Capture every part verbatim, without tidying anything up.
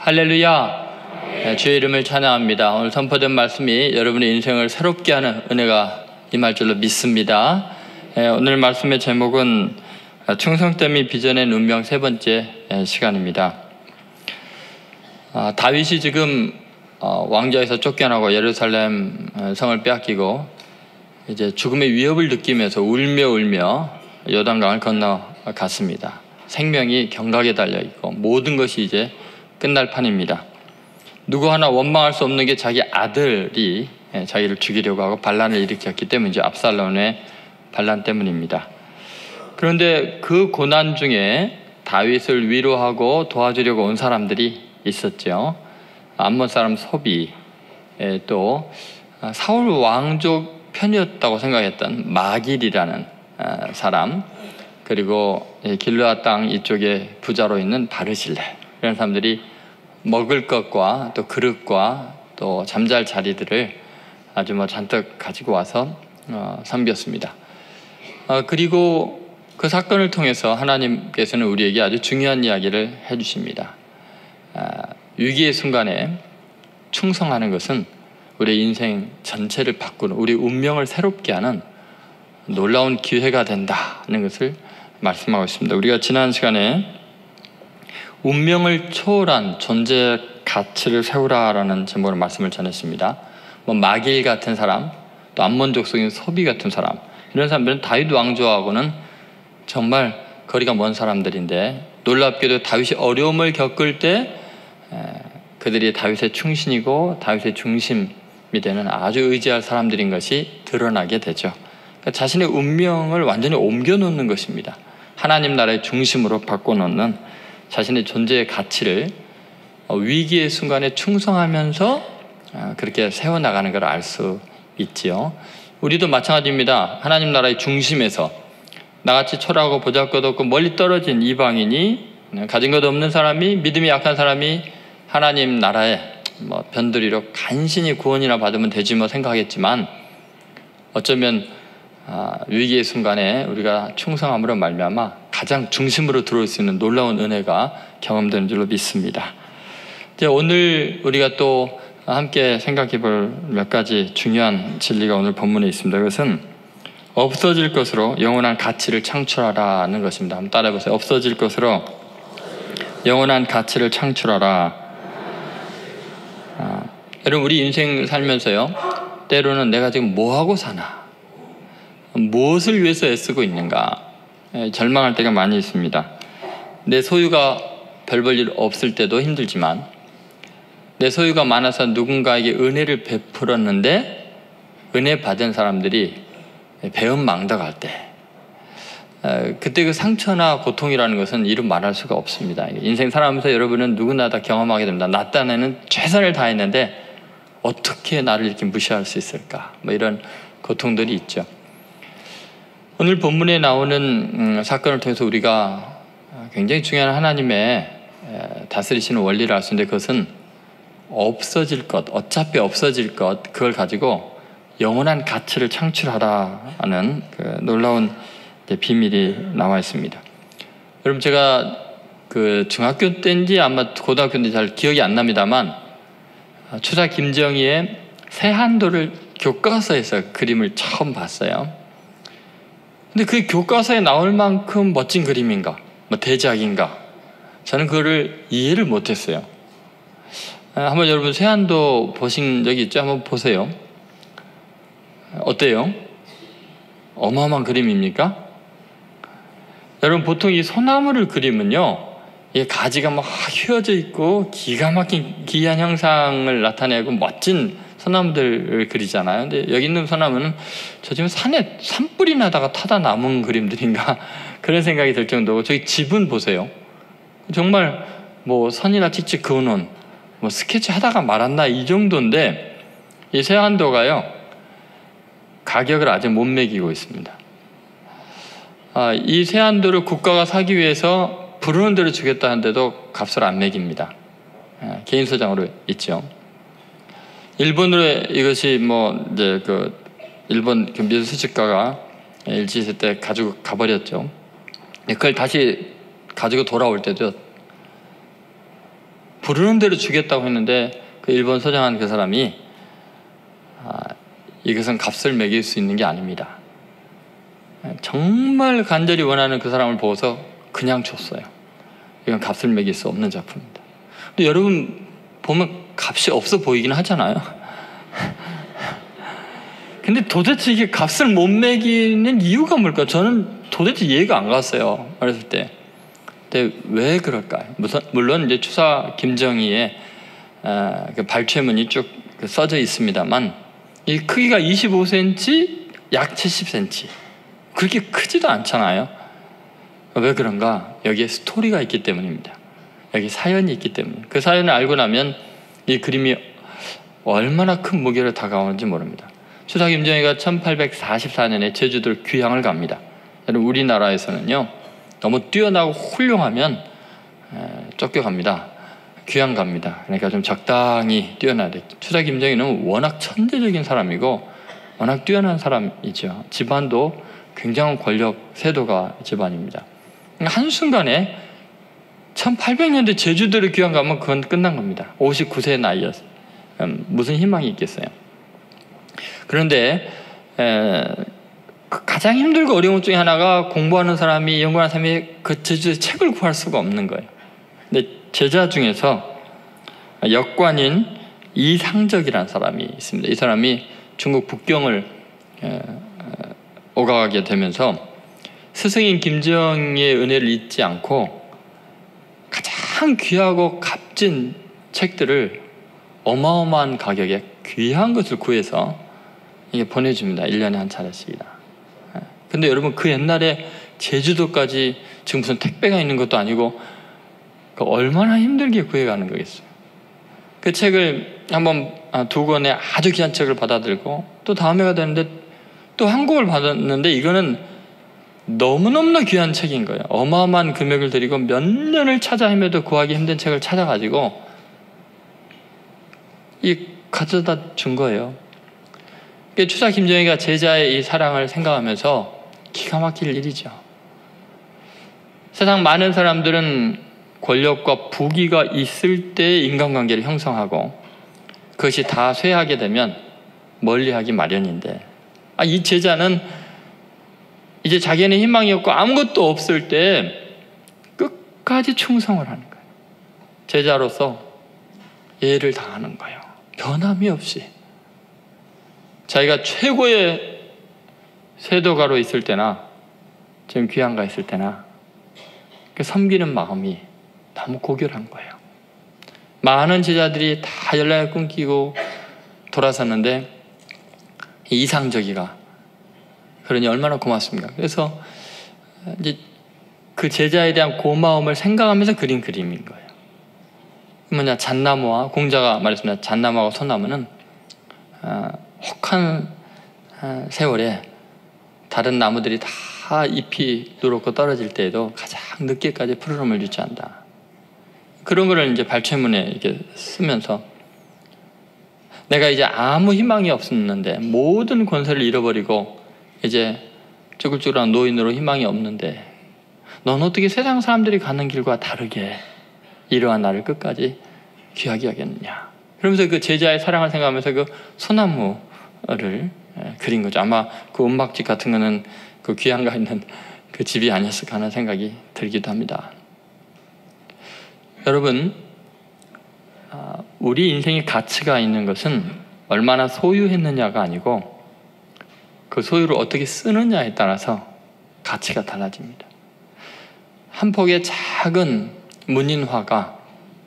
할렐루야. 네, 주의 이름을 찬양합니다. 오늘 선포된 말씀이 여러분의 인생을 새롭게 하는 은혜가 임할 줄로 믿습니다. 네, 오늘 말씀의 제목은 충성됨이 빚어낸 운명 세 번째 시간입니다. 아, 다윗이 지금 어, 왕좌에서 쫓겨나고 예루살렘 성을 빼앗기고 이제 죽음의 위협을 느끼면서 울며 울며 요단강을 건너갔습니다. 생명이 경각에 달려있고 모든 것이 이제 끝날 판입니다. 누구 하나 원망할 수 없는 게 자기 아들이 자기를 죽이려고 하고 반란을 일으켰기 때문이죠. 압살롬의 반란 때문입니다. 그런데 그 고난 중에 다윗을 위로하고 도와주려고 온 사람들이 있었죠. 암몬 사람 소비, 또 사울 왕족 편이었다고 생각했던 마길이라는 사람, 그리고 길르앗 땅 이쪽에 부자로 있는 바르실레, 이런 사람들이 먹을 것과 또 그릇과 또 잠잘 자리들을 아주 뭐 잔뜩 가지고 와서 어, 섬겼습니다. 어, 그리고 그 사건을 통해서 하나님께서는 우리에게 아주 중요한 이야기를 해주십니다. 아, 위기의 순간에 충성하는 것은 우리 인생 전체를 바꾸는, 우리 운명을 새롭게 하는 놀라운 기회가 된다는 것을 말씀하고 있습니다. 우리가 지난 시간에 운명을 초월한 존재 가치를 세우라라는 제목으로 말씀을 전했습니다. 뭐 마길 같은 사람, 또 암몬 족속인 소비 같은 사람, 이런 사람들은 다윗 왕조하고는 정말 거리가 먼 사람들인데, 놀랍게도 다윗이 어려움을 겪을 때 그들이 다윗의 충신이고 다윗의 중심이 되는 아주 의지할 사람들인 것이 드러나게 되죠. 그러니까 자신의 운명을 완전히 옮겨놓는 것입니다. 하나님 나라의 중심으로 바꿔놓는 자신의 존재의 가치를 위기의 순간에 충성하면서 그렇게 세워나가는 걸 알 수 있지요. 우리도 마찬가지입니다. 하나님 나라의 중심에서 나같이 초라하고 보잘것없고 멀리 떨어진 이방인이, 가진 것 없는 사람이, 믿음이 약한 사람이 하나님 나라에 뭐 변두리로 간신히 구원이나 받으면 되지 뭐 생각하겠지만, 어쩌면 아, 위기의 순간에 우리가 충성함으로 말미암아 가장 중심으로 들어올 수 있는 놀라운 은혜가 경험되는 줄로 믿습니다. 이제 오늘 우리가 또 함께 생각해 볼 몇 가지 중요한 진리가 오늘 본문에 있습니다. 그것은 없어질 것으로 영원한 가치를 창출하라는 것입니다. 한번 따라해 보세요. 없어질 것으로 영원한 가치를 창출하라. 아, 여러분, 우리 인생 살면서요, 때로는 내가 지금 뭐하고 사나, 무엇을 위해서 애쓰고 있는가 절망할 때가 많이 있습니다. 내 소유가 별 볼 일 없을 때도 힘들지만, 내 소유가 많아서 누군가에게 은혜를 베풀었는데 은혜 받은 사람들이 배은망덕할 때, 그때 그 상처나 고통이라는 것은 이루 말할 수가 없습니다. 인생 살아가면서 여러분은 누구나 다 경험하게 됩니다. 나 딴에는 최선을 다했는데 어떻게 나를 이렇게 무시할 수 있을까, 뭐 이런 고통들이 있죠. 오늘 본문에 나오는 음, 사건을 통해서 우리가 굉장히 중요한 하나님의 다스리시는 원리를 알 수 있는데, 그것은 없어질 것, 어차피 없어질 것, 그걸 가지고 영원한 가치를 창출하라는 그 놀라운 비밀이 나와 있습니다. 여러분, 제가 그 중학교 때인지 아마 고등학교 때인지 잘 기억이 안 납니다만, 추사 김정희의 세한도를 교과서에서 그림을 처음 봤어요. 근데 그 교과서에 나올 만큼 멋진 그림인가, 뭐 대작인가, 저는 그거를 이해를 못했어요. 한번 여러분 세한도 보신 적이 있죠? 한번 보세요. 어때요? 어마어마한 그림입니까? 여러분, 보통 이 소나무를 그리면요, 이 가지가 막 휘어져 있고 기가 막힌 기이한 형상을 나타내고 멋진 소나무들을 그리잖아요. 근데 여기 있는 소나무는 저 지금 산에 산불이 나다가 타다 남은 그림들인가 그런 생각이 들 정도고, 저기 집은 보세요. 정말 뭐 선이나 찍찍 그어놓은, 뭐 스케치 하다가 말았나 이 정도인데, 이 세한도가요 가격을 아직 못 매기고 있습니다. 아, 이 세한도를 국가가 사기 위해서 부르는 대로 주겠다는데도 값을 안 매깁니다. 아, 개인 소장으로 있죠. 일본으로 이것이 뭐 이제 그 일본 그 미술 수집가가 일제 시대 때 가지고 가버렸죠. 그걸 다시 가지고 돌아올 때도 부르는 대로 주겠다고 했는데 그 일본 소장한 그 사람이 아, 이것은 값을 매길 수 있는 게 아닙니다. 정말 간절히 원하는 그 사람을 보고서 그냥 줬어요. 이건 값을 매길 수 없는 작품입니다. 근데 여러분 보면 값이 없어 보이긴 하잖아요. 근데 도대체 이게 값을 못 매기는 이유가 뭘까? 저는 도대체 이해가 안 갔어요. 어렸을 때. 근데 왜 그럴까요? 물론 이제 추사 김정희의 어, 그 발췌문이 쭉 써져 있습니다만 이 크기가 이십오 센티미터, 약 칠십 센티미터. 그렇게 크지도 않잖아요. 왜 그런가? 여기에 스토리가 있기 때문입니다. 여기 사연이 있기 때문에. 그 사연을 알고 나면 이 그림이 얼마나 큰 무게로 다가오는지 모릅니다. 추사 김정희가 천팔백사십사 년에 제주도를 귀향을 갑니다. 우리나라에서는요 너무 뛰어나고 훌륭하면 쫓겨갑니다. 귀향 갑니다. 그러니까 좀 적당히 뛰어나야 돼. 추사 김정희는 워낙 천재적인 사람이고 워낙 뛰어난 사람이죠. 집안도 굉장한 권력 세도가 집안입니다. 한순간에 천팔백 년대 제주도를 귀향 가면 그건 끝난 겁니다. 오십구 세 나이였어요. 무슨 희망이 있겠어요. 그런데 에, 가장 힘들고 어려운 것 중에 하나가 공부하는 사람이 연구하는 사람이 그 제주도에 책을 구할 수가 없는 거예요. 근데 제자 중에서 역관인 이상적이라는 사람이 있습니다. 이 사람이 중국 북경을 에, 오가게 되면서 스승인 김정희의 은혜를 잊지 않고 가장 귀하고 값진 책들을 어마어마한 가격에 귀한 것을 구해서 이게 보내줍니다. 일 년에 한 차례씩이나. 근데 여러분 그 옛날에 제주도까지 지금 무슨 택배가 있는 것도 아니고 그 얼마나 힘들게 구해가는 거겠어요. 그 책을 한번 두 권의 아주 귀한 책을 받아들고 또 다음에가 되는데 또 한 권을 받았는데 이거는 너무너무나 귀한 책인 거예요. 어마어마한 금액을 들이고 몇 년을 찾아 헤매도 구하기 힘든 책을 찾아가지고 이 가져다 준 거예요. 추사 김정희가 제자의 이 사랑을 생각하면서 기가 막힐 일이죠. 세상 많은 사람들은 권력과 부귀가 있을 때 인간관계를 형성하고 그것이 다 쇠하게 되면 멀리하기 마련인데 아, 이 제자는 이제 자기는 희망이 없고 아무것도 없을 때 끝까지 충성을 하는 거예요. 제자로서 예를 다하는 거예요. 변함이 없이. 자기가 최고의 세도가로 있을 때나 지금 귀향가 있을 때나 그 섬기는 마음이 너무 고결한 거예요. 많은 제자들이 다 연락을 끊기고 돌아섰는데 이상적이가 그러니 얼마나 고맙습니까? 그래서 이제 그 제자에 대한 고마움을 생각하면서 그린 그림인 거예요. 뭐냐, 잣나무와 공자가 말했습니다. 잣나무하고 소나무는 어, 혹한 어, 세월에 다른 나무들이 다 잎이 누렇고 떨어질 때에도 가장 늦게까지 푸르름을 유지한다. 그런 거를 이제 발췌문에 이렇게 쓰면서 내가 이제 아무 희망이 없었는데 모든 권세를 잃어버리고 이제 쭈글쭈글한 노인으로 희망이 없는데 넌 어떻게 세상 사람들이 가는 길과 다르게 이러한 나를 끝까지 귀하게 하겠느냐. 그러면서 그 제자의 사랑을 생각하면서 그 소나무를 그린 거죠. 아마 그 은막집 같은 거는 그 귀향가 있는 그 집이 아니었을까 하는 생각이 들기도 합니다. 여러분, 우리 인생의 가치가 있는 것은 얼마나 소유했느냐가 아니고 그 소유를 어떻게 쓰느냐에 따라서 가치가 달라집니다. 한 폭의 작은 문인화가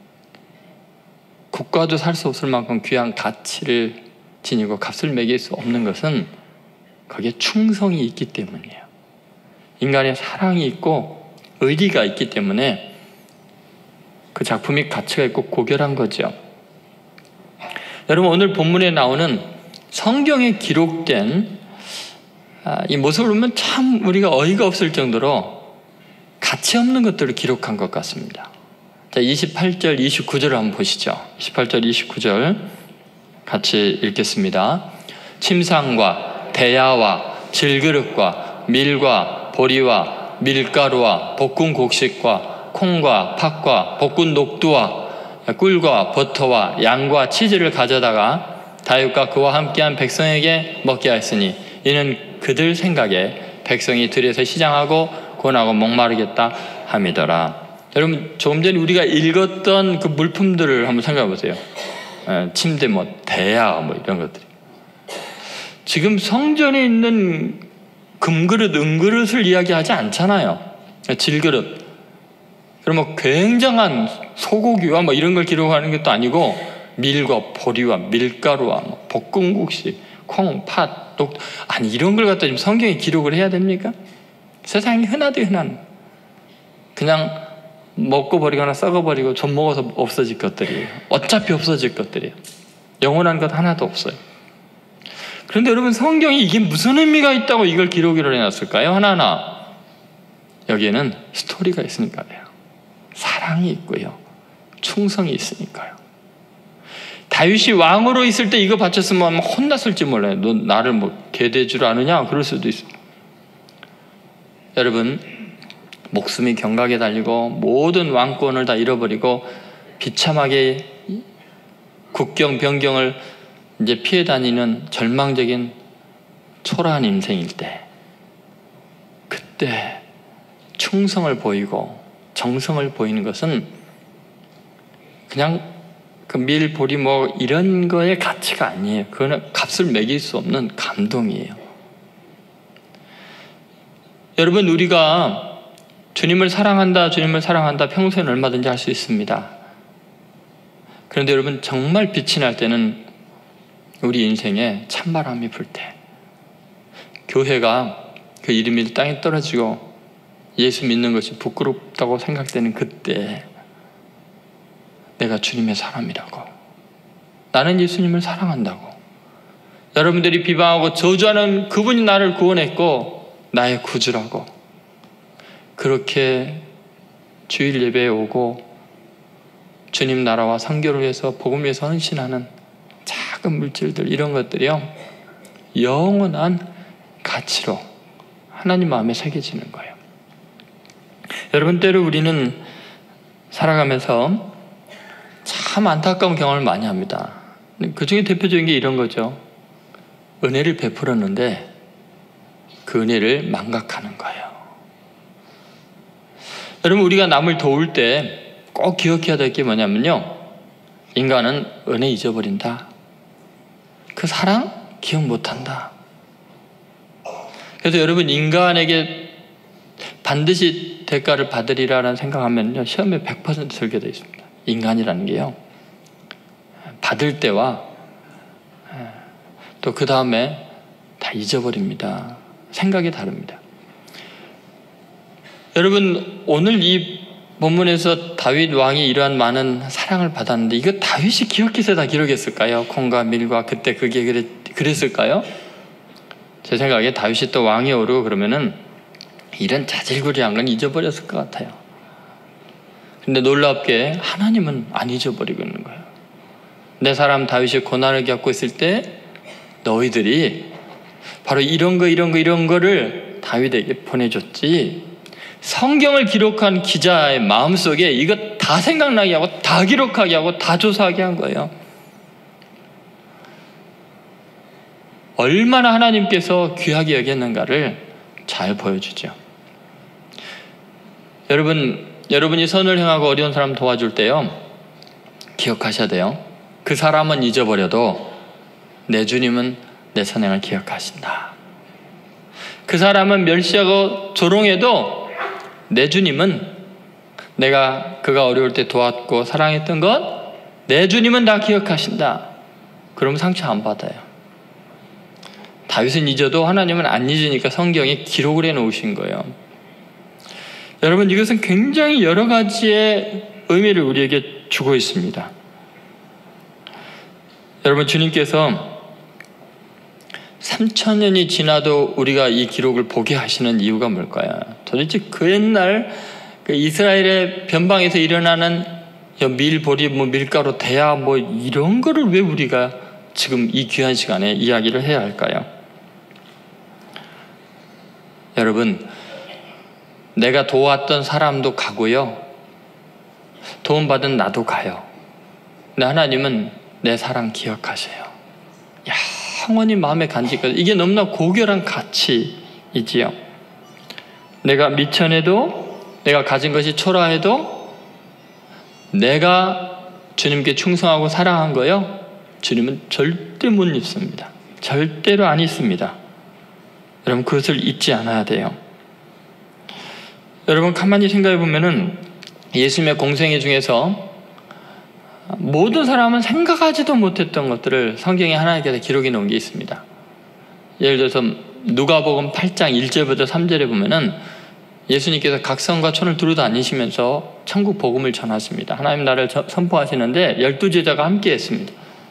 국가도 살 수 없을 만큼 귀한 가치를 지니고 값을 매길 수 없는 것은 거기에 충성이 있기 때문이에요. 인간의 사랑이 있고 의리가 있기 때문에 그 작품이 가치가 있고 고결한 거죠. 여러분, 오늘 본문에 나오는 성경에 기록된 이 모습을 보면 참 우리가 어이가 없을 정도로 가치 없는 것들을 기록한 것 같습니다. 자, 이십팔 절, 이십구 절을 한번 보시죠. 이십팔 절, 이십구 절 같이 읽겠습니다. 침상과 대야와 질그릇과 밀과 보리와 밀가루와 볶은 곡식과 콩과 팥과 볶은 녹두와 꿀과 버터와 양과 치즈를 가져다가 다윗과 그와 함께한 백성에게 먹게 하였으니 이는 그들 생각에 백성이 들에서 시장하고 고나고 목마르겠다 함이더라. 여러분, 조금 전에 우리가 읽었던 그 물품들을 한번 생각해 보세요. 침대, 뭐 대야, 뭐 이런 것들이. 지금 성전에 있는 금그릇, 은그릇을 이야기하지 않잖아요. 질그릇. 그럼 뭐 굉장한 소고기와 뭐 이런 걸 기록하는 것도 아니고 밀과 보리와 밀가루와 뭐 볶음국시, 콩, 팥, 녹, 아니 이런 걸 갖다 지금 성경에 기록을 해야 됩니까? 세상에 흔하디 흔한, 그냥 먹고 버리거나 썩어버리고 좀 먹어서 없어질 것들이에요. 어차피 없어질 것들이에요. 영원한 것 하나도 없어요. 그런데 여러분, 성경이 이게 무슨 의미가 있다고 이걸 기록을 해놨을까요? 하나하나. 여기에는 스토리가 있으니까요. 사랑이 있고요. 충성이 있으니까요. 다윗이 왕으로 있을 때 이거 바쳤으면 아마 혼났을지 몰라요. 너 나를 뭐 개대줄 아느냐? 그럴 수도 있어요. 여러분, 목숨이 경각에 달리고 모든 왕권을 다 잃어버리고 비참하게 국경 변경을 이제 피해 다니는 절망적인 초라한 인생일 때, 그때 충성을 보이고 정성을 보이는 것은 그냥 그 밀, 보리 뭐 이런 거의 가치가 아니에요. 그거는 값을 매길 수 없는 감동이에요. 여러분, 우리가 주님을 사랑한다, 주님을 사랑한다 평소에는 얼마든지 할 수 있습니다. 그런데 여러분, 정말 빛이 날 때는 우리 인생에 찬바람이 불 때, 교회가 그 이름이 땅에 떨어지고 예수 믿는 것이 부끄럽다고 생각되는 그때, 내가 주님의 사람이라고, 나는 예수님을 사랑한다고, 여러분들이 비방하고 저주하는 그분이 나를 구원했고 나의 구주라고, 그렇게 주일 예배에 오고 주님 나라와 선교를 위해서 복음을 위해서 헌신하는 작은 물질들, 이런 것들이요, 영원한 가치로 하나님 마음에 새겨지는 거예요. 여러분, 때로 우리는 살아가면서 참 안타까운 경험을 많이 합니다. 그 중에 대표적인 게 이런 거죠. 은혜를 베풀었는데 그 은혜를 망각하는 거예요. 여러분, 우리가 남을 도울 때 꼭 기억해야 될 게 뭐냐면요, 인간은 은혜 잊어버린다. 그 사랑 기억 못한다. 그래서 여러분, 인간에게 반드시 대가를 받으리라는 생각하면요, 시험에 백 퍼센트 들게 되어 있습니다. 인간이라는 게요, 받을 때와 또 그 다음에 다 잊어버립니다. 생각이 다릅니다. 여러분, 오늘 이 본문에서 다윗 왕이 이러한 많은 사랑을 받았는데 이거 다윗이 기억해서 다 기록했을까요? 콩과 밀과 그때 그게 그랬, 그랬을까요? 제 생각에 다윗이 또 왕이 오르고 그러면은 이런 자질구레한 건 잊어버렸을 것 같아요. 근데 놀랍게 하나님은 안 잊어버리고 있는 거예요. 내 사람 다윗이 고난을 겪고 있을 때 너희들이 바로 이런 거 이런 거 이런 거를 다윗에게 보내줬지, 성경을 기록한 기자의 마음속에 이거 다 생각나게 하고 다 기록하게 하고 다 조사하게 한 거예요. 얼마나 하나님께서 귀하게 여겼는가를 잘 보여주죠. 여러분, 여러분이 선을 행하고 어려운 사람 도와줄 때요, 기억하셔야 돼요. 그 사람은 잊어버려도 내 주님은 내 선행을 기억하신다. 그 사람은 멸시하고 조롱해도 내 주님은, 내가 그가 어려울 때 도왔고 사랑했던 것, 내 주님은 다 기억하신다. 그럼 상처 안 받아요. 다윗은 잊어도 하나님은 안 잊으니까 성경에 기록을 해놓으신 거예요. 여러분, 이것은 굉장히 여러 가지의 의미를 우리에게 주고 있습니다. 여러분, 주님께서 삼천 년이 지나도 우리가 이 기록을 보게 하시는 이유가 뭘까요? 도대체 그 옛날 그 이스라엘의 변방에서 일어나는 밀, 보리, 뭐 밀가루, 대야 뭐 이런 거를 왜 우리가 지금 이 귀한 시간에 이야기를 해야 할까요? 여러분, 내가 도왔던 사람도 가고요, 도움받은 나도 가요. 근데 하나님은 내 사랑 기억하세요. 영원히 마음에 간직하세요. 이게 너무나 고결한 가치이지요. 내가 미천해도, 내가 가진 것이 초라해도 내가 주님께 충성하고 사랑한 거요, 주님은 절대 못 잊습니다. 절대로 안 잊습니다. 여러분, 그것을 잊지 않아야 돼요. 여러분, 가만히 생각해 보면은 예수님의 공생애 중에서 모든 사람은 생각하지도 못했던 것들을 성경에 하나님께서 기록해 놓은 게 있습니다. 예를 들어서 누가복음 팔 장 일 절부터 삼 절에 보면은 예수님께서 각 성과 촌을 두루 다니시면서 천국 복음을 전하십니다. 하나님 나라를 선포하시는데 열두 제자가 함께 했습니다.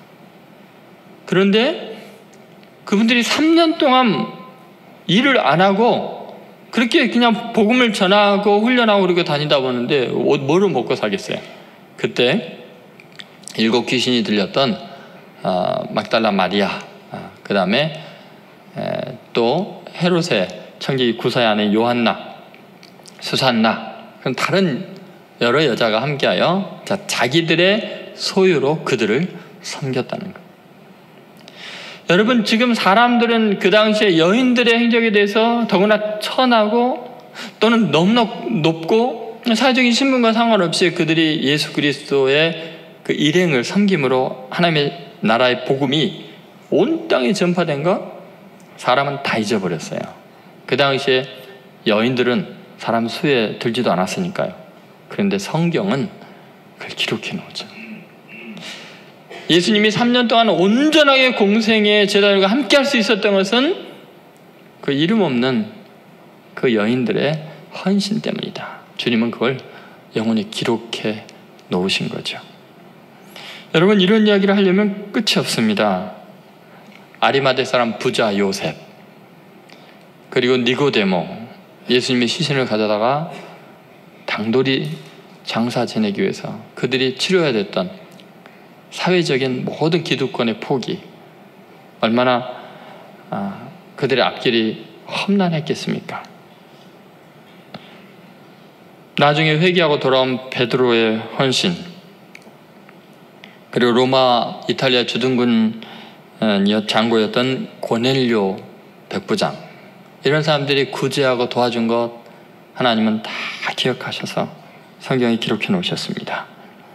그런데 그분들이 삼 년 동안 일을 안 하고 그렇게 그냥 복음을 전하고 훈련하고 그렇게 다니다 보는데 뭐를 먹고 사겠어요? 그때 일곱 귀신이 들렸던 어, 막달라 마리아, 어, 그 다음에 또 헤롯의 청지 구사의 아내 요한나, 수산나, 그런 다른 여러 여자가 함께하여 자, 자기들의 소유로 그들을 섬겼다는 것. 여러분, 지금 사람들은 그 당시에 여인들의 행적에 대해서 더구나 천하고 또는 너무나 높고 사회적인 신분과 상관없이 그들이 예수 그리스도의 그 일행을 섬김으로 하나님의 나라의 복음이 온 땅에 전파된 것, 사람은 다 잊어버렸어요. 그 당시에 여인들은 사람 수에 들지도 않았으니까요. 그런데 성경은 그걸 기록해 놓죠. 예수님이 삼 년 동안 온전하게 공생의 제자들과 함께 할 수 있었던 것은 그 이름 없는 그 여인들의 헌신 때문이다. 주님은 그걸 영원히 기록해 놓으신 거죠. 여러분, 이런 이야기를 하려면 끝이 없습니다. 아리마대 사람 부자 요셉, 그리고 니고데모, 예수님의 시신을 가져다가 당돌이 장사 지내기 위해서 그들이 치러야 됐던 사회적인 모든 기득권의 포기, 얼마나 아, 그들의 앞길이 험난했겠습니까? 나중에 회개하고 돌아온 베드로의 헌신, 그리고 로마 이탈리아 주둔군 장고였던 고넬료 백부장, 이런 사람들이 구제하고 도와준 것 하나님은 다 기억하셔서 성경에 기록해 놓으셨습니다.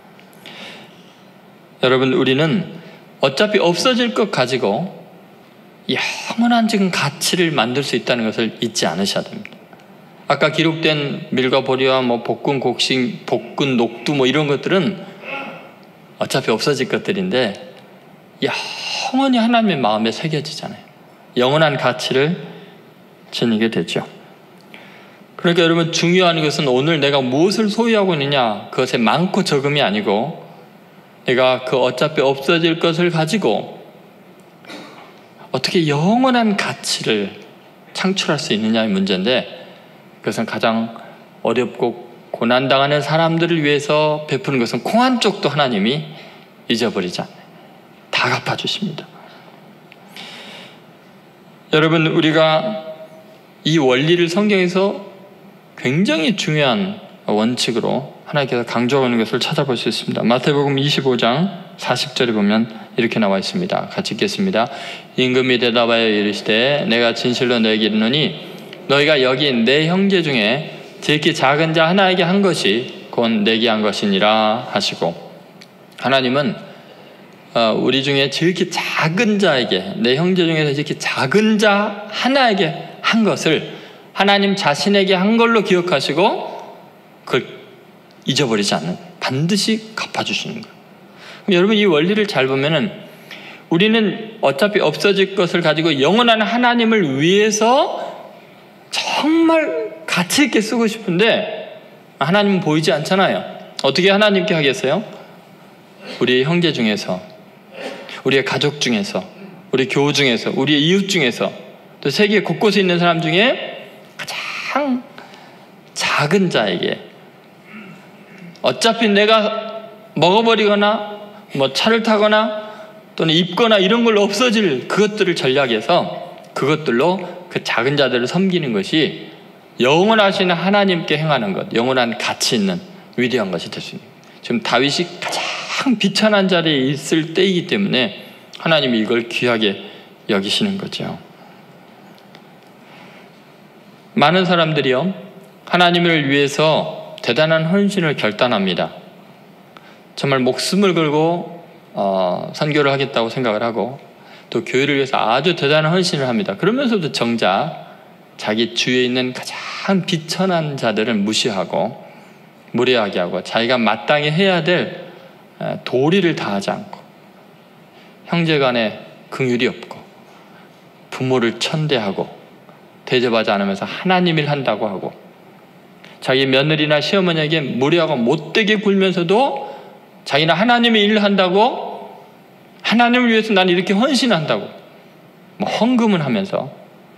여러분, 우리는 어차피 없어질 것 가지고 영원한 지금 가치를 만들 수 있다는 것을 잊지 않으셔야 됩니다. 아까 기록된 밀과 보리와 뭐 복근, 곡식, 복근, 녹두 뭐 이런 것들은 어차피 없어질 것들인데 영원히 하나님의 마음에 새겨지잖아요. 영원한 가치를 지니게 되죠. 그러니까 여러분, 중요한 것은 오늘 내가 무엇을 소유하고 있느냐, 그것의 많고 적음이 아니고 내가 그 어차피 없어질 것을 가지고 어떻게 영원한 가치를 창출할 수 있느냐의 문제인데, 그것은 가장 어렵고 고난당하는 사람들을 위해서 베푸는 것은 콩 한 쪽도 하나님이 잊어버리지 않아요. 다 갚아주십니다. 여러분, 우리가 이 원리를 성경에서 굉장히 중요한 원칙으로 하나님께서 강조하고 있는 것을 찾아볼 수 있습니다. 마태복음 이십오 장 사십 절에 보면 이렇게 나와 있습니다. 같이 읽겠습니다. 임금이 대답하여 이르시되 내가 진실로 너에게 이르노니 너희가 여기 내 형제 중에 지극히 작은 자 하나에게 한 것이 곧 내게 한 것이니라 하시고, 하나님은 우리 중에 지극히 작은 자에게, 내 형제 중에서 지극히 작은 자 하나에게 한 것을 하나님 자신에게 한 걸로 기억하시고 그걸 잊어버리지 않는, 반드시 갚아주시는 거예요. 그럼 여러분, 이 원리를 잘 보면은 우리는 어차피 없어질 것을 가지고 영원한 하나님을 위해서 정말 가치 있게 쓰고 싶은데 하나님은 보이지 않잖아요. 어떻게 하나님께 하겠어요? 우리의 형제 중에서, 우리의 가족 중에서, 우리 교우 중에서, 우리의 이웃 중에서, 또 세계 곳곳에 있는 사람 중에 가장 작은 자에게, 어차피 내가 먹어버리거나 뭐 차를 타거나 또는 입거나 이런 걸로 없어질 그것들을 전략해서 그것들로 그 작은 자들을 섬기는 것이 영원하신 하나님께 행하는 것, 영원한 가치 있는 위대한 것이 될 수 있는, 지금 다윗이 가장 가장 비천한 자리에 있을 때이기 때문에 하나님이 이걸 귀하게 여기시는 거죠. 많은 사람들이요, 하나님을 위해서 대단한 헌신을 결단합니다. 정말 목숨을 걸고 어, 선교를 하겠다고 생각을 하고 또 교회를 위해서 아주 대단한 헌신을 합니다. 그러면서도 정작 자기 주위에 있는 가장 비천한 자들을 무시하고 무례하게 하고 자기가 마땅히 해야 될 도리를 다하지 않고 형제간에 긍휼이 없고 부모를 천대하고 대접하지 않으면서 하나님 일 한다고 하고 자기 며느리나 시어머니에게 무례하고 못되게 굴면서도 자기는 하나님의 일을 한다고 하나님을 위해서 난 이렇게 헌신한다고 뭐 헌금을 하면서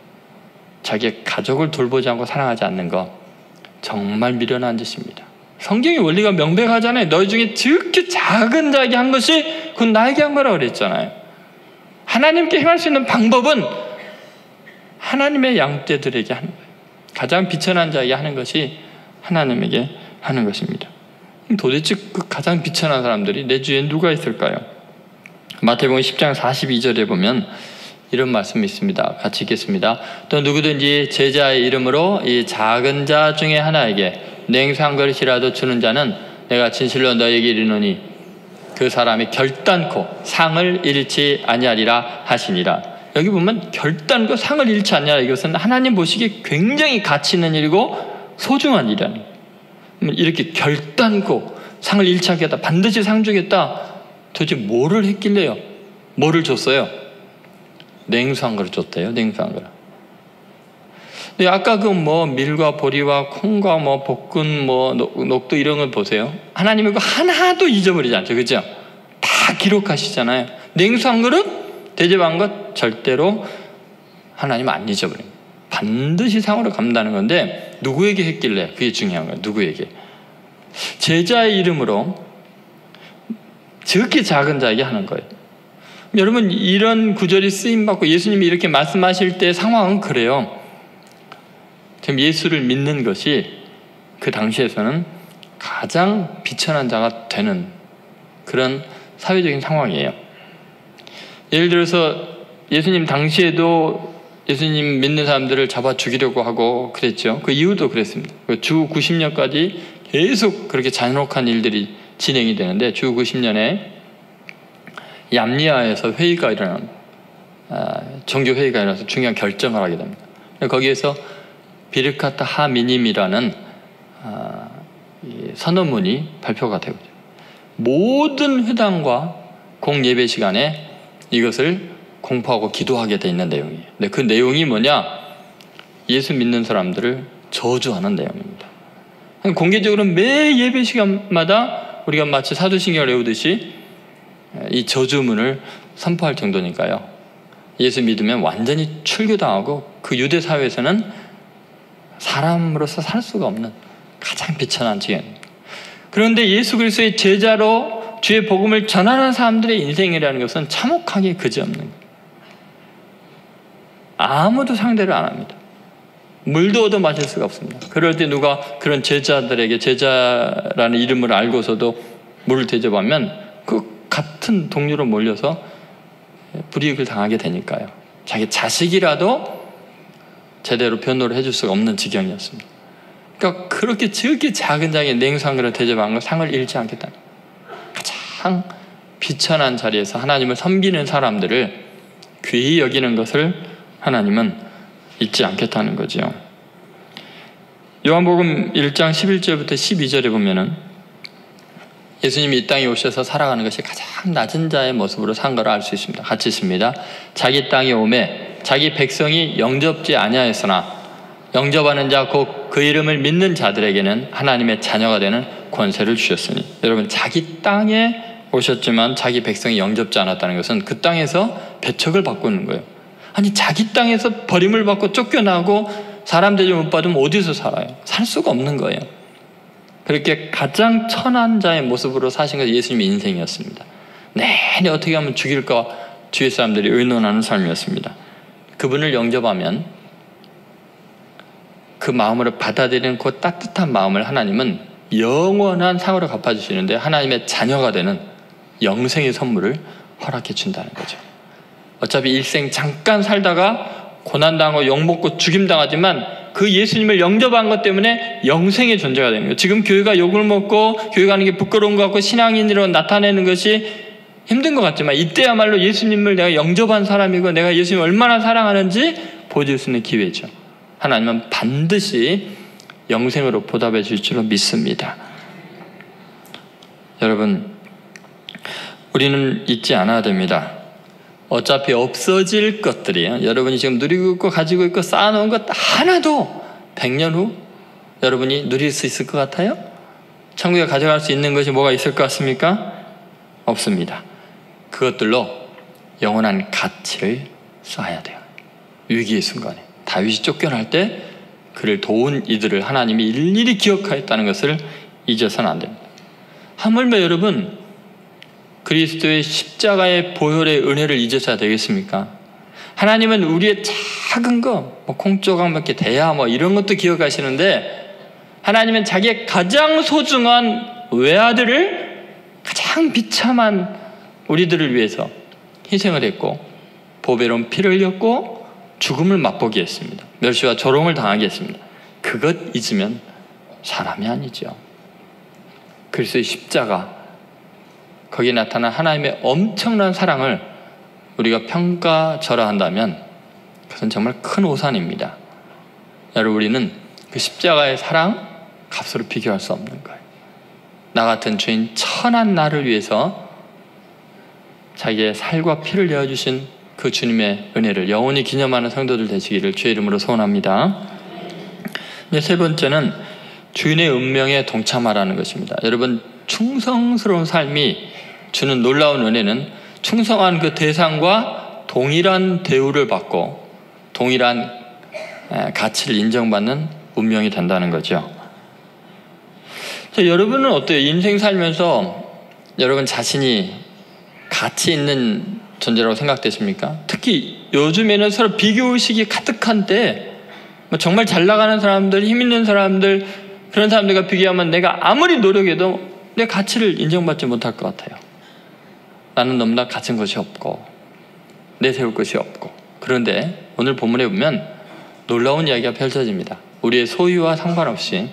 자기의 가족을 돌보지 않고 사랑하지 않는 거 정말 미련한 짓입니다. 성경의 원리가 명백하잖아요. 너희 중에 지극히 작은 자에게 한 것이 그건 나에게 한 거라고 그랬잖아요. 하나님께 행할 수 있는 방법은 하나님의 양떼들에게 하는 거예요. 가장 비천한 자에게 하는 것이 하나님에게 하는 것입니다. 도대체 그 가장 비천한 사람들이 내 주위에 누가 있을까요? 마태복음 십 장 사십이 절에 보면 이런 말씀이 있습니다. 같이 읽겠습니다. 또 누구든지 제자의 이름으로 이 작은 자 중에 하나에게 냉수 한 그릇이라도 주는 자는 내가 진실로 너에게 이르노니 그 사람이 결단코 상을 잃지 아니하리라 하시니라. 여기 보면 결단코 상을 잃지 않냐, 이것은 하나님 보시기에 굉장히 가치 있는 일이고 소중한 일이라는 거예요. 이렇게 결단코 상을 잃지 않겠다, 반드시 상 주겠다, 도대체 뭐를 했길래요? 뭐를 줬어요? 냉수 한 그릇 줬대요. 냉수 한 그릇. 근데 아까 그 뭐 밀과 보리와 콩과 뭐 볶은 뭐 녹두 이런 걸 보세요. 하나님이 그 하나도 잊어버리지 않죠, 그죠? 다 기록하시잖아요. 냉수 한 그릇 대접한 것 절대로 하나님 안 잊어버립니다. 반드시 상으로 갚는다는 건데 누구에게 했길래 그게 중요한 거예요. 누구에게? 제자의 이름으로 지극히 작은 자에게 하는 거예요. 여러분, 이런 구절이 쓰임받고 예수님이 이렇게 말씀하실 때 상황은 그래요. 지금 예수를 믿는 것이 그 당시에서는 가장 비천한 자가 되는 그런 사회적인 상황이에요. 예를 들어서 예수님 당시에도 예수님 믿는 사람들을 잡아 죽이려고 하고 그랬죠. 그 이유도 그랬습니다. 주 구십 년까지 계속 그렇게 잔혹한 일들이 진행이 되는데 주 구십 년에 얌리아에서 회의가 일어난 아, 종교 회의가 일어나서 중요한 결정을 하게 됩니다. 거기에서 비르카타 하미님이라는 아, 선언문이 발표가 되고 모든 회당과 공예배 시간에 이것을 공포하고 기도하게 돼 있는 내용이에요. 근데 그 내용이 뭐냐? 예수 믿는 사람들을 저주하는 내용입니다. 공개적으로 매 예배 시간마다 우리가 마치 사도신경을 외우듯이 이 저주문을 선포할 정도니까요. 예수 믿으면 완전히 출교당하고 그 유대 사회에서는 사람으로서 살 수가 없는 가장 비천한 지경입니다. 그런데 예수 그리스도의 제자로 주의 복음을 전하는 사람들의 인생이라는 것은 참혹하게 그지없는 거예요. 아무도 상대를 안 합니다. 물도 얻어 마실 수가 없습니다. 그럴 때 누가 그런 제자들에게 제자라는 이름을 알고서도 물을 대접하면 그 같은 동료로 몰려서 불이익을 당하게 되니까요. 자기 자식이라도 제대로 변호를 해줄 수가 없는 지경이었습니다. 그러니까 그렇게 지극히 작은 자에게 냉수 한 그릇 대접한 걸 상을 잃지 않겠다. 가장 비천한 자리에서 하나님을 섬기는 사람들을 귀히 여기는 것을 하나님은 잊지 않겠다는 거죠. 요한복음 일 장 십일 절부터 십이 절에 보면은 예수님이 이 땅에 오셔서 살아가는 것이 가장 낮은 자의 모습으로 산 거를 알 수 있습니다. 같이 있습니다. 자기 땅에 오매 자기 백성이 영접지 아니하였으나 영접하는 자 곧 그 이름을 믿는 자들에게는 하나님의 자녀가 되는 권세를 주셨으니. 여러분, 자기 땅에 오셨지만 자기 백성이 영접지 않았다는 것은 그 땅에서 배척을 받고 있는 거예요. 아니, 자기 땅에서 버림을 받고 쫓겨나고 사람 대접 못 받으면 어디서 살아요? 살 수가 없는 거예요. 그렇게 가장 천한 자의 모습으로 사신 것이 예수님의 인생이었습니다. 내내 어떻게 하면 죽일까 주위 사람들이 의논하는 삶이었습니다. 그분을 영접하면 그 마음으로 받아들이는 그 따뜻한 마음을 하나님은 영원한 상으로 갚아주시는데 하나님의 자녀가 되는 영생의 선물을 허락해 준다는 거죠. 어차피 일생 잠깐 살다가 고난당하고 욕먹고 죽임당하지만 그 예수님을 영접한 것 때문에 영생의 존재가 되는 거예요. 지금 교회가 욕을 먹고 교회 가는 게 부끄러운 것 같고 신앙인으로 나타내는 것이 힘든 것 같지만 이때야말로 예수님을 내가 영접한 사람이고 내가 예수님을 얼마나 사랑하는지 보여줄 수 있는 기회죠. 하나님은 반드시 영생으로 보답해 줄 줄로 믿습니다. 여러분, 우리는 잊지 않아야 됩니다. 어차피 없어질 것들이에요. 여러분이 지금 누리고 있고 가지고 있고 쌓아놓은 것 하나도 백 년 후 여러분이 누릴 수 있을 것 같아요? 천국에 가져갈 수 있는 것이 뭐가 있을 것 같습니까? 없습니다. 그것들로 영원한 가치를 쌓아야 돼요. 위기의 순간에 다윗이 쫓겨날 때 그를 도운 이들을 하나님이 일일이 기억하였다는 것을 잊어서는 안 됩니다. 하물며 여러분, 그리스도의 십자가의 보혈의 은혜를 잊어서야 되겠습니까? 하나님은 우리의 작은 거, 뭐 콩조각 몇 개 대야 뭐 이런 것도 기억하시는데 하나님은 자기의 가장 소중한 외아들을 가장 비참한 우리들을 위해서 희생을 했고 보배로운 피를 흘렸고 죽음을 맛보게 했습니다. 멸시와 조롱을 당하게 했습니다. 그것 잊으면 사람이 아니죠. 그리스도의 십자가, 거기에 나타난 하나님의 엄청난 사랑을 우리가 평가절하한다면 그것은 정말 큰 오산입니다. 여러분, 우리는 그 십자가의 사랑 값으로 비교할 수 없는 거예요. 나 같은 죄인 천한 나를 위해서 자기의 살과 피를 내어주신 그 주님의 은혜를 영원히 기념하는 성도들 되시기를 주의 이름으로 소원합니다. 세 번째는 주인의 운명에 동참하라는 것입니다. 여러분, 충성스러운 삶이 주는 놀라운 은혜는 충성한 그 대상과 동일한 대우를 받고 동일한 가치를 인정받는 운명이 된다는 거죠. 여러분은 어때요? 인생 살면서 여러분 자신이 가치 있는 존재라고 생각되십니까? 특히 요즘에는 서로 비교의식이 가득한 때 정말 잘 나가는 사람들, 힘 있는 사람들, 그런 사람들과 비교하면 내가 아무리 노력해도 내 가치를 인정받지 못할 것 같아요. 나는 너무나 가진 것이 없고 내세울 것이 없고. 그런데 오늘 본문에 보면 놀라운 이야기가 펼쳐집니다. 우리의 소유와 상관없이,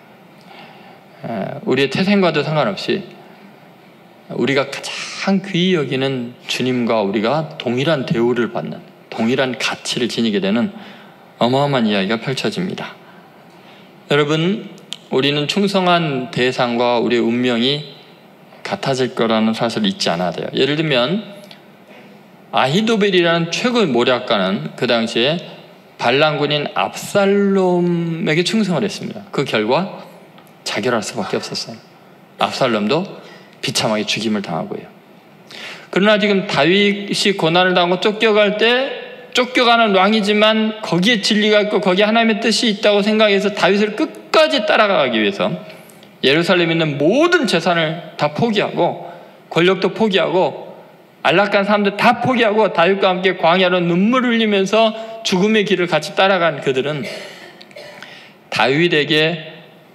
우리의 태생과도 상관없이 우리가 가장 귀히 여기는 주님과 우리가 동일한 대우를 받는, 동일한 가치를 지니게 되는 어마어마한 이야기가 펼쳐집니다. 여러분, 우리는 충성한 대상과 우리의 운명이 같아질 거라는 사실을 잊지 않아야 돼요. 예를 들면 아히도벨이라는 최고의 모략가는 그 당시에 반란군인 압살롬에게 충성을 했습니다. 그 결과 자결할 수밖에 없었어요. 압살롬도 비참하게 죽임을 당하고요. 그러나 지금 다윗이 고난을 당하고 쫓겨갈 때 쫓겨가는 왕이지만 거기에 진리가 있고 거기에 하나님의 뜻이 있다고 생각해서 다윗을 끝까지 따라가기 위해서 예루살렘에 있는 모든 재산을 다 포기하고 권력도 포기하고 안락한 사람들 다 포기하고 다윗과 함께 광야로 눈물을 흘리면서 죽음의 길을 같이 따라간 그들은 다윗에게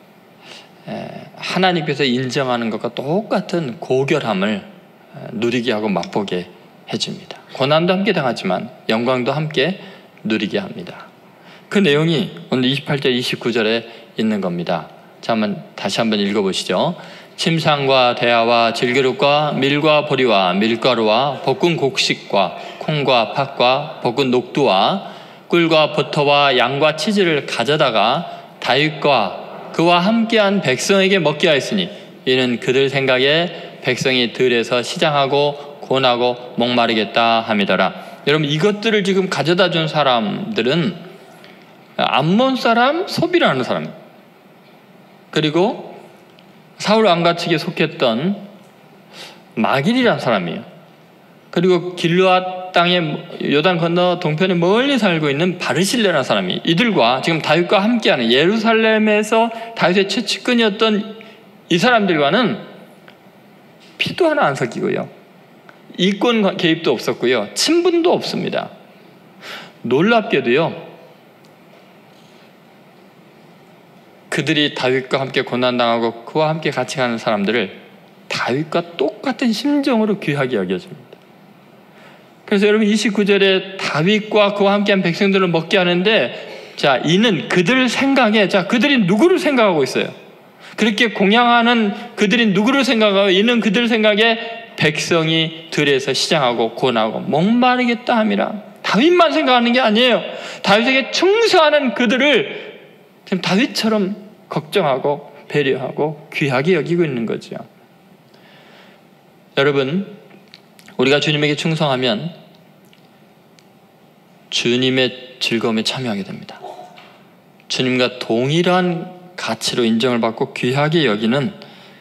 하나님께서 인정하는 것과 똑같은 고결함을 누리게 하고 맛보게 해줍니다. 고난도 함께 당하지만 영광도 함께 누리게 합니다. 그 내용이 오늘 이십팔 절 이십구 절에 있는 겁니다. 자, 한번 다시 한번 읽어보시죠. 침상과 대야와 질그릇과 밀과 보리와 밀가루와 볶은 곡식과 콩과 팥과 볶은 녹두와 꿀과 버터와 양과 치즈를 가져다가 다윗과 그와 함께한 백성에게 먹게 하였으니 이는 그들 생각에 백성이 들에서 시장하고 고나고 목마르겠다 함이더라. 여러분, 이것들을 지금 가져다 준 사람들은 암몬 사람 소비라는 사람이에요. 그리고 사울 왕가 측에 속했던 마길이라는 사람이에요. 그리고 길르앗 땅에 요단 건너 동편에 멀리 살고 있는 바르실레라는 사람이, 이들과 지금 다윗과 함께하는 예루살렘에서 다윗의 최측근이었던 이 사람들과는 피도 하나 안 섞이고요, 이권 개입도 없었고요, 친분도 없습니다. 놀랍게도요, 그들이 다윗과 함께 고난당하고 그와 함께 같이 가는 사람들을 다 다윗과 똑같은 심정으로 귀하게 여겨집니다. 그래서 여러분 이십구 절에 다윗과 그와 함께한 백성들을 먹게 하는데, 자, 이는 그들 생각에, 자, 그들이 누구를 생각하고 있어요? 그렇게 공양하는 그들이 누구를 생각하고, 이는 그들 생각에 백성이 들에서 시장하고 고나고 목마르겠다 함이라. 다윗만 생각하는 게 아니에요. 다윗에게 충성하는 그들을 지금 다윗처럼 걱정하고 배려하고 귀하게 여기고 있는 거죠. 여러분, 우리가 주님에게 충성하면 주님의 즐거움에 참여하게 됩니다. 주님과 동일한 가치로 인정을 받고 귀하게 여기는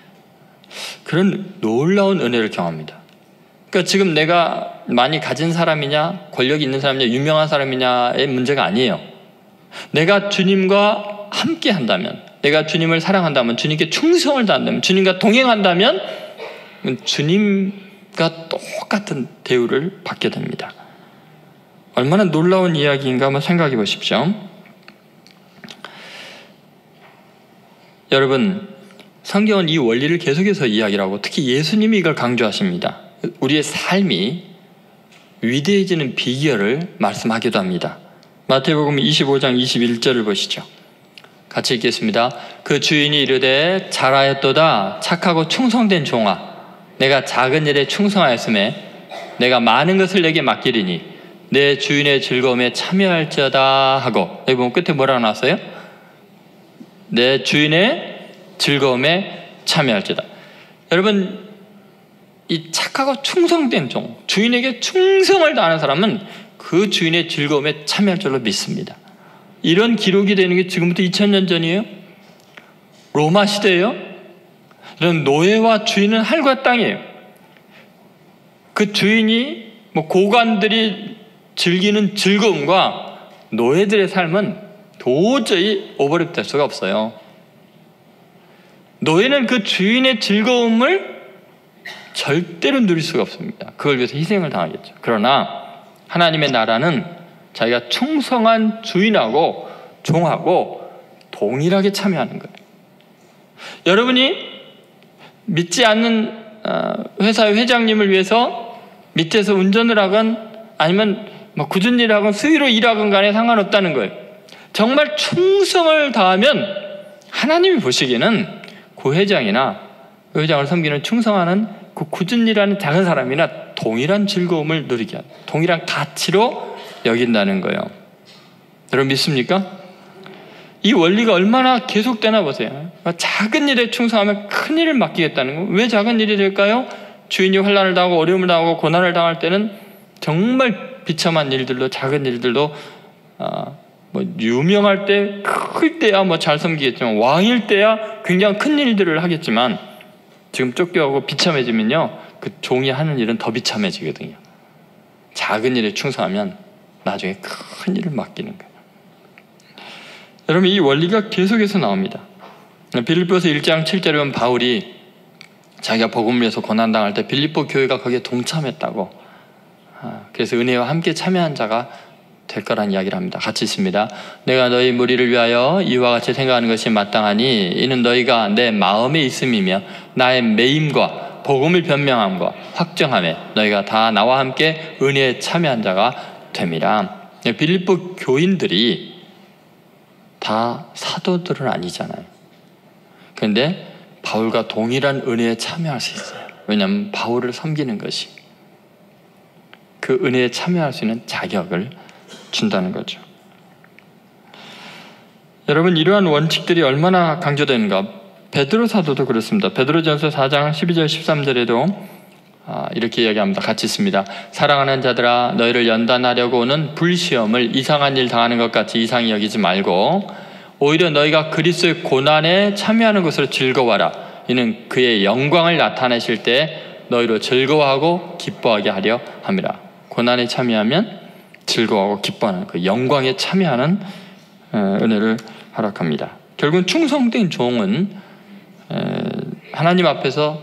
그런 놀라운 은혜를 경험합니다. 그러니까 지금 내가 많이 가진 사람이냐, 권력이 있는 사람이냐, 유명한 사람이냐의 문제가 아니에요. 내가 주님과 함께 한다면, 내가 주님을 사랑한다면, 주님께 충성을 다한다면, 주님과 동행한다면 주님과 똑같은 대우를 받게 됩니다. 얼마나 놀라운 이야기인가 한번 생각해 보십시오. 여러분, 성경은 이 원리를 계속해서 이야기를 하고 특히 예수님이 이걸 강조하십니다. 우리의 삶이 위대해지는 비결을 말씀하기도 합니다. 마태복음 이십오 장 이십일 절을 보시죠. 같이 읽겠습니다. 그 주인이 이르되 잘하였도다 착하고 충성된 종아, 내가 작은 일에 충성하였음에 내가 많은 것을 내게 맡기리니 내 주인의 즐거움에 참여할지어다 하고, 여기 보면 끝에 뭐라고 나왔어요? 내 주인의 즐거움에 참여할지어다. 여러분, 이 착하고 충성된 종, 주인에게 충성을 다하는 사람은 그 주인의 즐거움에 참여할 줄로 믿습니다. 이런 기록이 되는 게 지금부터 이천 년 전이에요. 로마 시대예요. 이런 노예와 주인은 하늘과 땅이에요. 그 주인이 뭐 고관들이 즐기는 즐거움과 노예들의 삶은 도저히 오버랩될 수가 없어요. 노예는 그 주인의 즐거움을 절대로 누릴 수가 없습니다. 그걸 위해서 희생을 당하겠죠. 그러나 하나님의 나라는 자기가 충성한 주인하고 종하고 동일하게 참여하는 거예요. 여러분이 믿지 않는 회사의 회장님을 위해서 밑에서 운전을 하건 아니면 뭐 굳은 일을 하건 수위로 일하건 간에 상관없다는 거예요. 정말 충성을 다하면 하나님이 보시기에는 그 회장이나 그 회장을 섬기는 충성하는 그 굳은 일하는 작은 사람이나 동일한 즐거움을 누리게 한다. 동일한 가치로 여긴다는 거예요. 여러분 믿습니까? 이 원리가 얼마나 계속되나 보세요. 작은 일에 충성하면 큰 일을 맡기겠다는 거. 왜 작은 일이 될까요? 주인이 환난을 당하고 어려움을 당하고 고난을 당할 때는 정말 비참한 일들도, 작은 일들도 어, 뭐 유명할 때, 클 때야 뭐 잘 섬기겠지만, 왕일 때야 굉장히 큰 일들을 하겠지만, 지금 쫓겨가고 비참해지면요, 그 종이 하는 일은 더 비참해지거든요. 작은 일에 충성하면 나중에 큰 일을 맡기는 거예요. 여러분, 이 원리가 계속해서 나옵니다. 빌립보서 일 장 칠 절에 보면 바울이 자기가 복음을 위해서 고난당할 때 빌립보 교회가 거기에 동참했다고, 그래서 은혜와 함께 참여한 자가 될 거란 이야기를 합니다. 같이 있습니다. 내가 너희 무리를 위하여 이와 같이 생각하는 것이 마땅하니 이는 너희가 내 마음에 있음이며 나의 매임과 복음을 변명함과 확정함에 너희가 다 나와 함께 은혜에 참여한 자가 됨이라. 빌립보 교인들이 다 사도들은 아니잖아요. 그런데 바울과 동일한 은혜에 참여할 수 있어요. 왜냐하면 바울을 섬기는 것이 그 은혜에 참여할 수 있는 자격을 준다는 거죠. 여러분, 이러한 원칙들이 얼마나 강조되는가. 베드로 사도도 그렇습니다. 베드로전서 사 장 십이 절 십삼 절에도 아, 이렇게 이야기합니다. 같이 있습니다. 사랑하는 자들아, 너희를 연단하려고 오는 불시험을 이상한 일 당하는 것 같이 이상히 여기지 말고 오히려 너희가 그리스도의 고난에 참여하는 것으로 즐거워하라. 이는 그의 영광을 나타내실 때 너희로 즐거워하고 기뻐하게 하려 함이라. 고난에 참여하면 즐거워하고 기뻐하는 그 영광에 참여하는 은혜를 허락합니다. 결국은 충성된 종은 하나님 앞에서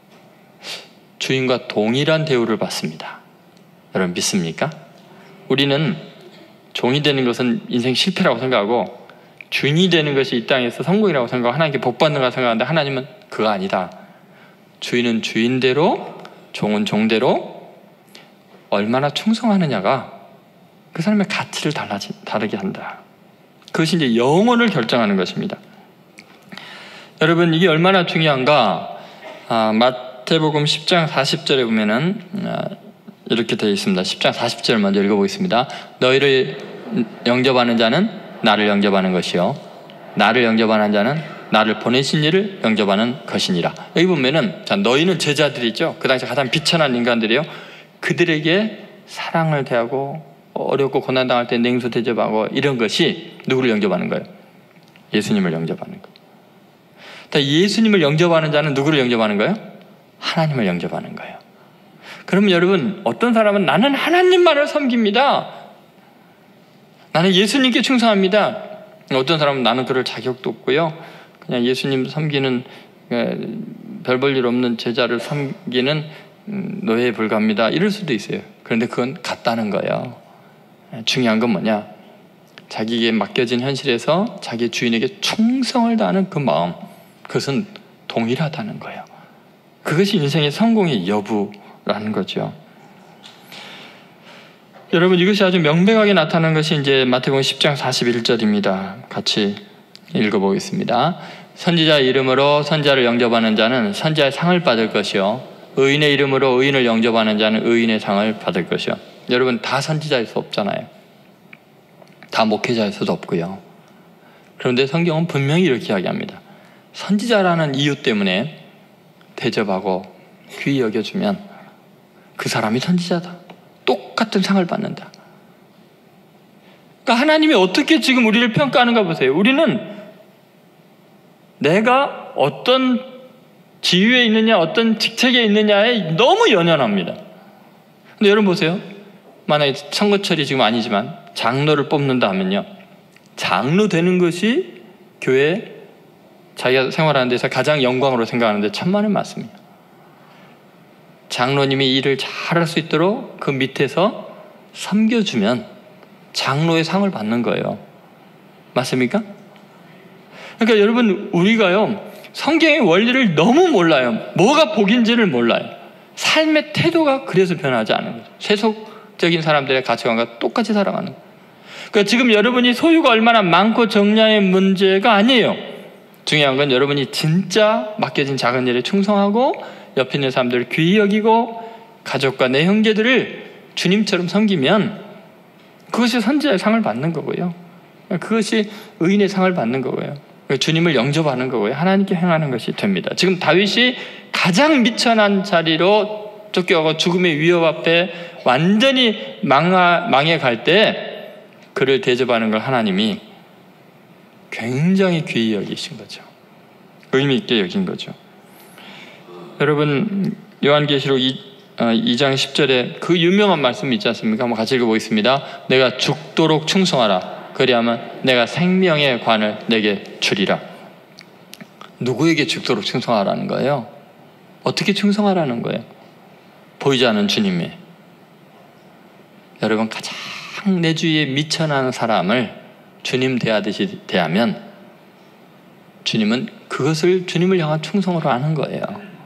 주인과 동일한 대우를 받습니다. 여러분 믿습니까? 우리는 종이 되는 것은 인생 실패라고 생각하고 주인이 되는 것이 이 땅에서 성공이라고 생각하고 하나님께 복 받는 거 생각하는데 하나님은 그거 아니다. 주인은 주인대로, 종은 종대로 얼마나 충성하느냐가 그 사람의 가치를 달라지, 다르게 한다. 그것이 이제 영혼을 결정하는 것입니다. 여러분, 이게 얼마나 중요한가? 아, 마태복음 십 장 사십 절에 보면은 아, 이렇게 되어 있습니다. 십 장 사십 절 먼저 읽어보겠습니다. 너희를 영접하는 자는 나를 영접하는 것이요, 나를 영접하는 자는 나를 보내신 이를 영접하는 것이니라. 여기 보면은, 자, 너희는 제자들이죠. 그 당시 가장 비천한 인간들이요. 그들에게 사랑을 대하고 어렵고 고난당할 때 냉소 대접하고 이런 것이 누구를 영접하는 거예요? 예수님을 영접하는 거예요. 예수님을 영접하는 자는 누구를 영접하는 거예요? 하나님을 영접하는 거예요. 그러면 여러분, 어떤 사람은 나는 하나님만을 섬깁니다, 나는 예수님께 충성합니다. 어떤 사람은 나는 그럴 자격도 없고요, 그냥 예수님 섬기는 별 볼 일 없는 제자를 섬기는 노예에 불과합니다, 이럴 수도 있어요. 그런데 그건 같다는 거예요. 중요한 건 뭐냐? 자기에게 맡겨진 현실에서 자기 주인에게 충성을 다하는 그 마음, 그것은 동일하다는 거예요. 그것이 인생의 성공의 여부라는 거죠. 여러분, 이것이 아주 명백하게 나타나는 것이 이제 마태복음 십 장 사십일 절입니다. 같이 읽어보겠습니다. 선지자의 이름으로 선지자를 영접하는 자는 선지자의 상을 받을 것이요, 의인의 이름으로 의인을 영접하는 자는 의인의 상을 받을 것이요. 여러분, 다 선지자일 수 없잖아요. 다 목회자일 수도 없고요. 그런데 성경은 분명히 이렇게 이야기합니다. 선지자라는 이유 때문에 대접하고 귀히 여겨주면 그 사람이 선지자다, 똑같은 상을 받는다. 그러니까 하나님이 어떻게 지금 우리를 평가하는가 보세요. 우리는 내가 어떤 지위에 있느냐, 어떤 직책에 있느냐에 너무 연연합니다. 근데 여러분 보세요. 만약에 선거철이 지금 아니지만 장로를 뽑는다 하면요, 장로 되는 것이 교회 자기가 생활하는 데서 가장 영광으로 생각하는데 천만의 맞습니다. 장로님이 일을 잘할 수 있도록 그 밑에서 섬겨주면 장로의 상을 받는 거예요. 맞습니까? 그러니까 여러분, 우리가요 성경의 원리를 너무 몰라요. 뭐가 복인지를 몰라요. 삶의 태도가 그래서 변하지 않은 거죠. 세속적인 사람들의 가치관과 똑같이 살아가는 거예요. 그러니까 지금 여러분이 소유가 얼마나 많고 정량의 문제가 아니에요. 중요한 건 여러분이 진짜 맡겨진 작은 일에 충성하고 옆에 있는 사람들을 귀히 여기고 가족과 내 형제들을 주님처럼 섬기면 그것이 선지자의 상을 받는 거고요, 그것이 의인의 상을 받는 거고요, 주님을 영접하는 거고요, 하나님께 행하는 것이 됩니다. 지금 다윗이 가장 미천한 자리로 쫓겨가고 죽음의 위협 앞에 완전히 망하, 망해 갈 때 그를 대접하는 걸 하나님이 굉장히 귀히 여기신 거죠. 의미 있게 여긴 거죠. 여러분, 요한계시록 이 장 십 절에 그 유명한 말씀이 있지 않습니까? 한번 같이 읽어보겠습니다. 내가 죽도록 충성하라. 그리하면 내가 생명의 관을 내게 주리라. 누구에게 죽도록 충성하라는 거예요? 어떻게 충성하라는 거예요? 보이지 않는 주님이. 여러분, 가장 내 주위에 미천한 사람을 주님 대하듯이 대하면 주님은 그것을 주님을 향한 충성으로 하는 거예요.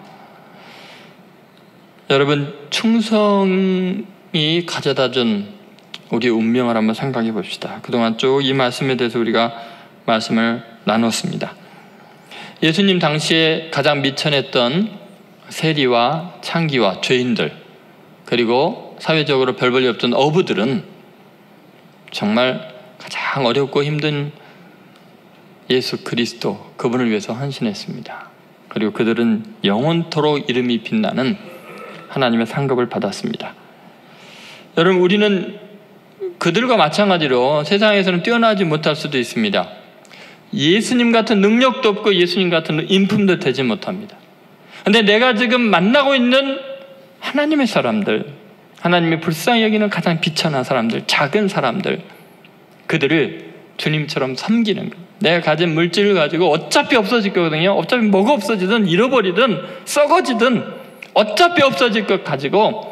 여러분, 충성이 가져다준 우리의 운명을 한번 생각해 봅시다. 그동안 쭉 이 말씀에 대해서 우리가 말씀을 나눴습니다. 예수님 당시에 가장 미천했던 세리와 창기와 죄인들, 그리고 사회적으로 별 볼 일 없던 어부들은 정말 가장 어렵고 힘든 예수 그리스도, 그분을 위해서 헌신했습니다. 그리고 그들은 영원토록 이름이 빛나는 하나님의 상급을 받았습니다. 여러분, 우리는 그들과 마찬가지로 세상에서는 뛰어나지 못할 수도 있습니다. 예수님 같은 능력도 없고 예수님 같은 인품도 되지 못합니다. 그런데 내가 지금 만나고 있는 하나님의 사람들, 하나님의 불쌍히 여기는 가장 비천한 사람들, 작은 사람들, 그들을 주님처럼 섬기는 거예요. 내가 가진 물질을 가지고 어차피 없어질 거거든요. 어차피 뭐가 없어지든 잃어버리든 썩어지든 어차피 없어질 것 가지고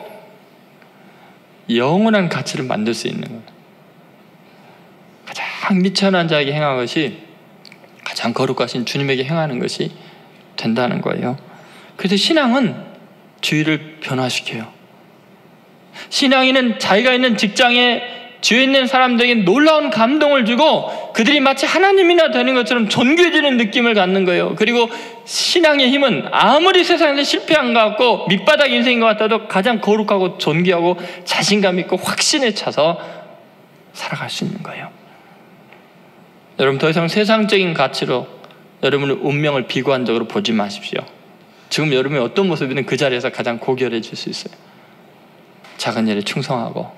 영원한 가치를 만들 수 있는 거예요. 가장 미천한 자에게 행한 것이 가장 거룩하신 주님에게 행하는 것이 된다는 거예요. 그래서 신앙은 주위를 변화시켜요. 신앙인은 자기가 있는 직장에 주위에 있는 사람들에게 놀라운 감동을 주고 그들이 마치 하나님이나 되는 것처럼 존귀해지는 느낌을 갖는 거예요. 그리고 신앙의 힘은 아무리 세상에서 실패한 것 같고 밑바닥 인생인 것 같아도 가장 거룩하고 존귀하고 자신감 있고 확신에 차서 살아갈 수 있는 거예요. 여러분, 더 이상 세상적인 가치로 여러분의 운명을 비관적으로 보지 마십시오. 지금 여러분이 어떤 모습이든 그 자리에서 가장 고결해질 수 있어요. 작은 일에 충성하고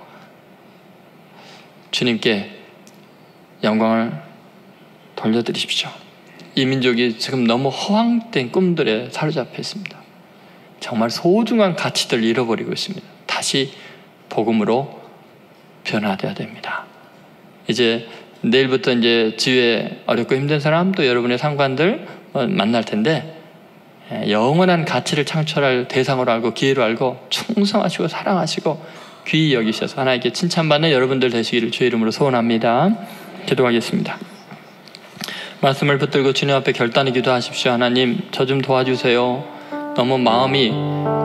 주님께 영광을 돌려드리십시오. 이 민족이 지금 너무 허황된 꿈들에 사로잡혀 있습니다. 정말 소중한 가치들을 잃어버리고 있습니다. 다시 복음으로 변화되어야 됩니다. 이제 내일부터 이제 주위에 어렵고 힘든 사람, 또 여러분의 상관들 만날 텐데 영원한 가치를 창출할 대상으로 알고 기회로 알고 충성하시고 사랑하시고 귀히 여기셔서 하나님께 칭찬받는 여러분들 되시기를 주의 이름으로 소원합니다. 기도하겠습니다. 말씀을 붙들고 주님 앞에 결단히 기도하십시오. 하나님, 저 좀 도와주세요. 너무 마음이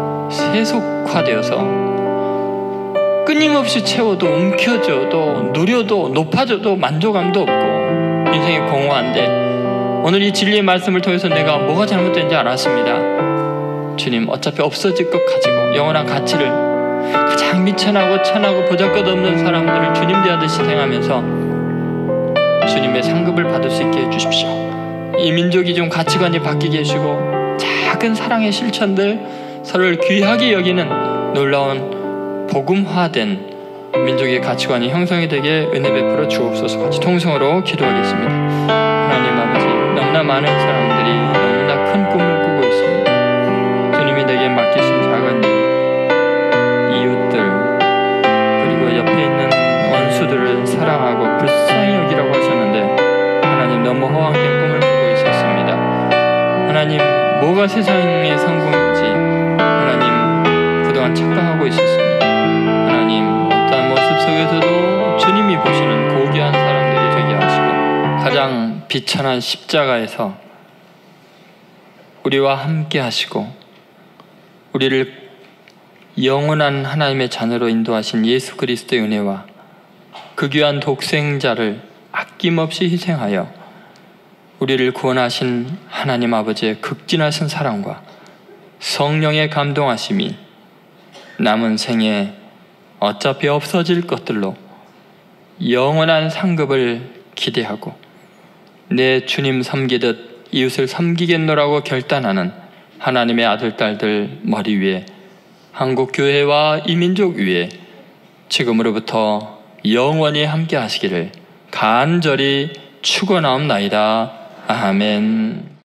세속화되어서 끊임없이 채워도 움켜져도 누려도 높아져도 만족감도 없고 인생이 공허한데 오늘 이 진리의 말씀을 통해서 내가 뭐가 잘못된지 알았습니다. 주님, 어차피 없어질 것 가지고 영원한 가치를 가장 미천하고 천하고 보잘것없는 사람들을 주님 대하듯이 행하면서 주님의 상급을 받을 수 있게 해주십시오. 이 민족이 좀 가치관이 바뀌게 해주시고 작은 사랑의 실천들, 서로를 귀하게 여기는 놀라운 복음화된 민족의 가치관이 형성이 되게 은혜 베풀어 주옵소서. 같이 통성으로 기도하겠습니다. 하나님 아버지, 너무나 많은 사람들이 너무나 큰 꿈을 꾸고 있습니다. 주님이 내게 맡기신 작은 일, 이웃들, 그리고 옆에 있는 원수들을 사랑하고 불쌍히 여기라고 하셨는데 하나님, 너무 허황된 꿈을 꾸고 있었습니다. 하나님, 뭐가 세상의 성공인지 하나님 그동안 착각하고 있었습니다. 하나님, 어떠한 모습 속에서도 주님이 보시는 고귀한 사람들이 되게 하시고 가장 비천한 십자가에서 우리와 함께 하시고 우리를 영원한 하나님의 자녀로 인도하신 예수 그리스도의 은혜와 그 귀한 독생자를 아낌없이 희생하여 우리를 구원하신 하나님 아버지의 극진하신 사랑과 성령의 감동하심이 남은 생에 어차피 없어질 것들로 영원한 상급을 기대하고 내 주님 섬기듯 이웃을 섬기겠노라고 결단하는 하나님의 아들, 딸들 머리 위에 한국 교회와 이 민족 위에 지금으로부터 영원히 함께 하시기를 간절히 축원하옵나이다. 아멘.